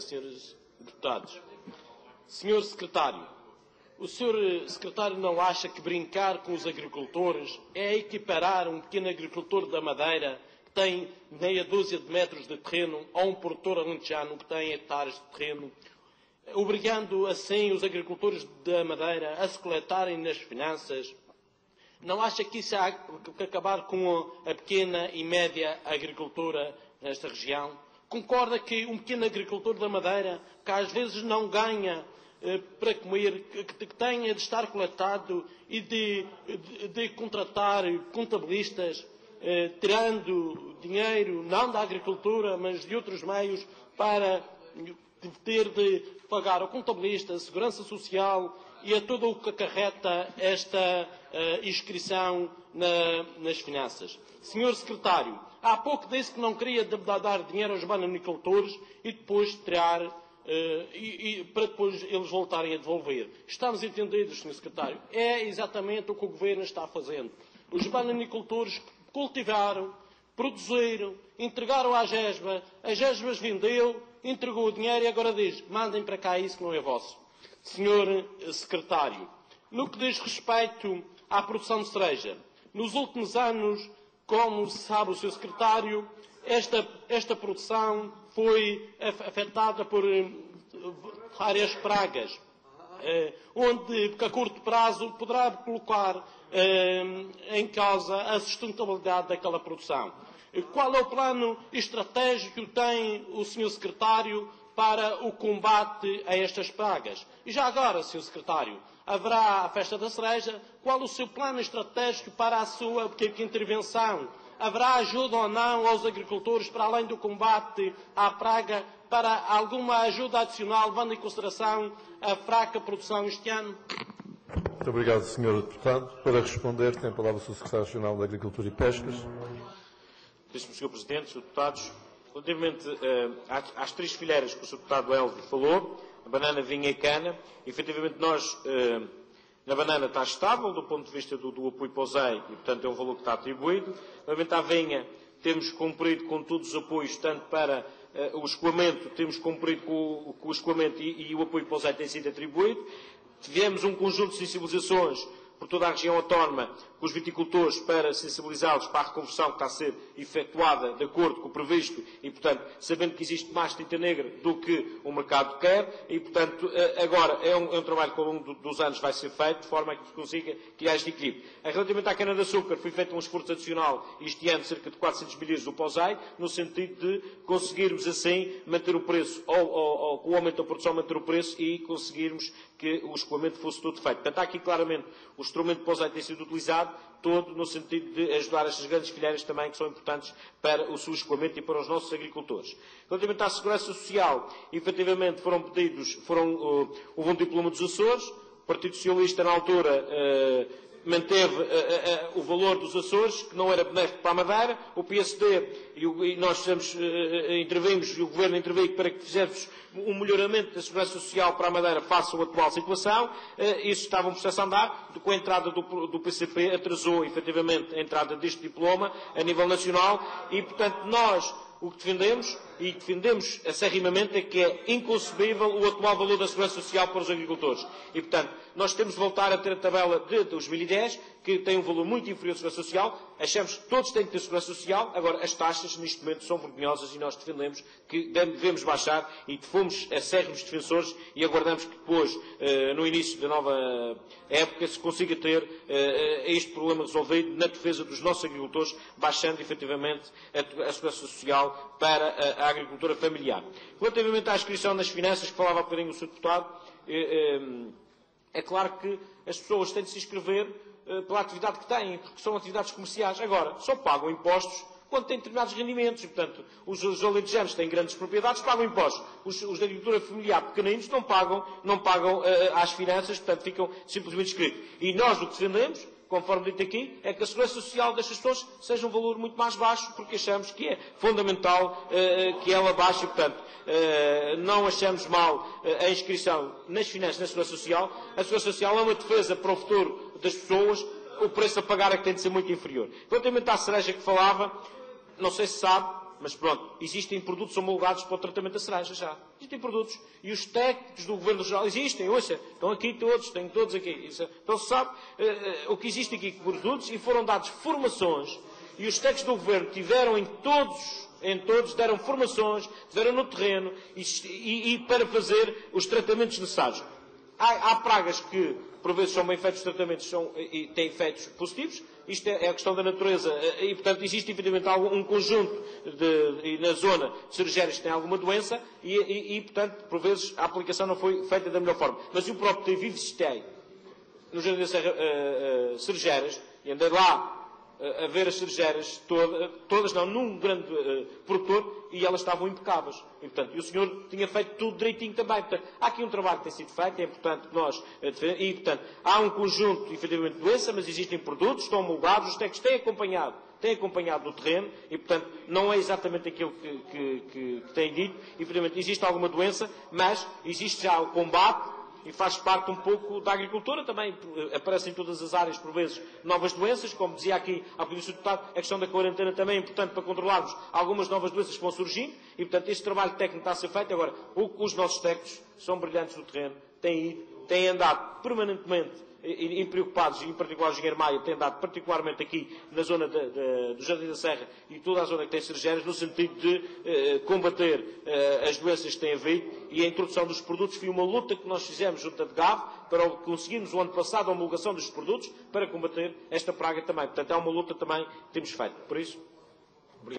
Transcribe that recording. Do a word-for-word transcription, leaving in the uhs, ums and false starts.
senhores deputados. senhor Secretário, o senhor Secretário não acha que brincar com os agricultores é equiparar um pequeno agricultor da Madeira que tem meia dúzia de metros de terreno a um produtor alentejano que tem hectares de terreno, obrigando assim os agricultores da Madeira a se coletarem nas finanças? Não acha que isso há que acabar com a pequena e média agricultura nesta região? Concorda que um pequeno agricultor da Madeira, que às vezes não ganha eh, para comer, que, que tenha de estar coletado e de, de, de contratar contabilistas, eh, tirando dinheiro não da agricultura, mas de outros meios, para ter de pagar ao contabilista, a segurança social e a tudo o que acarreta esta uh, inscrição na, nas finanças? senhor Secretário, há pouco disse que não queria dar dinheiro aos bananicultores e depois tirar, uh, e, e, para depois eles voltarem a devolver. Estamos entendidos, senhor Secretário. É exatamente o que o Governo está fazendo. Os bananicultores cultivaram, produziram, entregaram à GESBA, a GESBA vendeu, entregou o dinheiro e agora diz: mandem para cá isso que não é vosso. senhor Secretário, no que diz respeito à produção de cereja, nos últimos anos, como sabe o senhor Secretário, esta, esta produção foi afetada por várias pragas, eh, onde, a curto prazo, poderá colocar eh, em causa a sustentabilidade daquela produção. Qual é o plano estratégico que tem o senhor Secretário para o combate a estas pragas? E já agora, senhor Secretário, haverá a festa da cereja. Qual o seu plano estratégico para a sua intervenção? Haverá ajuda ou não aos agricultores, para além do combate à praga, para alguma ajuda adicional, levando em consideração a fraca produção este ano? Muito obrigado, senhor Deputado. Para responder, tem a palavra o senhor Secretário Nacional da Agricultura e Pescas. senhor Presidente, senhores Deputados, relativamente uh, às três fileiras que o senhor Deputado Elvio falou, a banana, vinha e cana, efetivamente nós, uh, na banana está estável do ponto de vista do, do apoio para o Z E I e, portanto, é um valor que está atribuído. Relativamente à vinha, temos cumprido com todos os apoios, tanto para uh, o escoamento, temos cumprido com, com o escoamento e, e o apoio para o Z E I tem sido atribuído. Tivemos um conjunto de sensibilizações por toda a região autónoma, com os viticultores, para sensibilizá-los para a reconversão que está a ser efetuada de acordo com o previsto e, portanto, sabendo que existe mais tinta negra do que o mercado quer e, portanto, agora é um, é um trabalho que ao longo dos anos vai ser feito, de forma a que se consiga criar este equilíbrio. Relativamente à cana-de-açúcar, foi feito um esforço adicional este ano, cerca de quatrocentos milhões do P O S A I, no sentido de conseguirmos, assim, manter o preço, ou, ou, ou com o aumento da produção, manter o preço e conseguirmos que o escoamento fosse todo feito. Portanto, há aqui claramente o instrumento P O S A I tem sido utilizado todo no sentido de ajudar estas grandes filieiras também que são importantes para o seu escoamento e para os nossos agricultores. Relativamente à segurança social, efetivamente foram pedidos, foram, uh, houve um diploma dos Açores, o Partido Socialista na altura uh, manteve uh, uh, uh, o valor dos Açores, que não era benéfico para a Madeira, o P S D e, o, e nós fizemos, uh, uh, intervimos, e o Governo interveio para que fizéssemos um melhoramento da segurança social para a Madeira face à atual situação. Isso estava um processo a andar. Com a entrada do, do P C P atrasou, efetivamente, a entrada deste diploma a nível nacional e, portanto, nós o que defendemos, e defendemos acerrimamente, é que é inconcebível o atual valor da segurança social para os agricultores. E, portanto, nós temos de voltar a ter a tabela de dois mil e dez, que tem um valor muito inferior de segurança social. Achamos que todos têm que ter segurança social. Agora, as taxas, neste momento, são vergonhosas e nós defendemos que devemos baixar e fomos acérrimos defensores e aguardamos que depois, no início da nova época, se consiga ter este problema resolvido na defesa dos nossos agricultores, baixando, efetivamente, a segurança social para a agricultura familiar. Relativamente à inscrição nas finanças, que falava há bocadinho o senhor Deputado, é claro que as pessoas têm de se inscrever pela atividade que têm, porque são atividades comerciais. Agora, só pagam impostos quando têm determinados rendimentos. E, portanto, os, os alentejanos que têm grandes propriedades pagam impostos. Os, os da agricultura familiar pequeninos não pagam, não pagam uh, às finanças, portanto, ficam simplesmente inscritos. E nós o que defendemos, conforme dito aqui, é que a segurança social destas pessoas seja um valor muito mais baixo, porque achamos que é fundamental uh, que ela baixe. E, portanto, uh, não achamos mal uh, a inscrição nas finanças na segurança social. A segurança social é uma defesa para o futuro das pessoas. O preço a pagar é que tem de ser muito inferior. Relativamente à cereja que falava, não sei se sabe, mas pronto, existem produtos homologados para o tratamento da cereja já. Existem produtos. E os técnicos do Governo Regional existem, ouça, estão aqui todos, têm todos aqui. Isso, então se sabe uh, uh, o que existe aqui com produtos e foram dados formações e os técnicos do Governo tiveram em todos, em todos, deram formações, estiveram no terreno e, e, e para fazer os tratamentos necessários. Há, há pragas que, por vezes, são bem feitos os tratamentos são, e têm efeitos positivos. Isto é, é a questão da natureza. E, portanto, existe, evidentemente, um conjunto de, e na zona de cerejeiras que têm alguma doença e, e, e, portanto, por vezes, a aplicação não foi feita da melhor forma. Mas eu próprio visitei no Jardim da Serra uh, uh, cerejeiras e andei lá a ver as cerejeiras todas, todas não, num grande uh, produtor, e elas estavam impecáveis. E, portanto, e o senhor tinha feito tudo direitinho também. Portanto, há aqui um trabalho que tem sido feito, é importante que nós... Uh, e, portanto, há um conjunto, efetivamente, de doença, mas existem produtos, estão homologados, os técnicos têm acompanhado, têm acompanhado no terreno, e, portanto, não é exatamente aquilo que, que, que, que têm dito. Efetivamente, existe alguma doença, mas existe já o combate, e faz parte um pouco da agricultura também. Aparecem em todas as áreas, por vezes, novas doenças, como dizia aqui ao Primeiro Deputado, a questão da quarentena também é importante para controlarmos algumas novas doenças que vão surgindo, e, portanto, este trabalho técnico está a ser feito. Agora, os nossos técnicos são brilhantes no terreno, têm ido, têm andado permanentemente e, e preocupados, e em particular o engenheiro Maia tem andado particularmente aqui na zona de, de, do Jardim da Serra e toda a zona que tem cerejeiras, no sentido de eh, combater eh, as doenças que têm havido, e a introdução dos produtos foi uma luta que nós fizemos junto à D G A V para conseguirmos o ano passado a homologação dos produtos para combater esta praga também. Portanto, é uma luta também que temos feito. Por isso,